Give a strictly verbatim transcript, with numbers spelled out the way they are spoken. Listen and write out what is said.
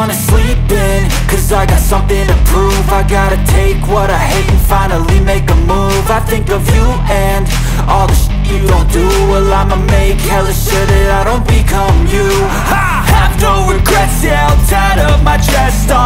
wanna sleep in, cause I got something to prove. I gotta take what I hate and finally make a move. I think of you and all the shit you don't do. Well, I'ma make hella sure that I don't become you. I have no regrets, yeah, I'll tie up my chest on